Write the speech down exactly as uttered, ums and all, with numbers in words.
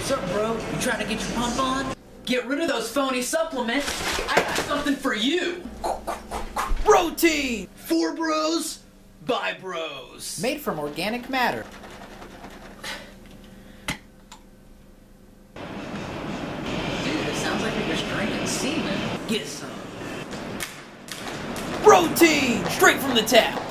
What's up, bro? You trying to get your pump on? Get rid of those phony supplements. I got something for you. Brotein! For bros, by bros. Made from organic matter. Dude, it sounds like you're just drinking semen. Get some. Brotein! Straight from the tap.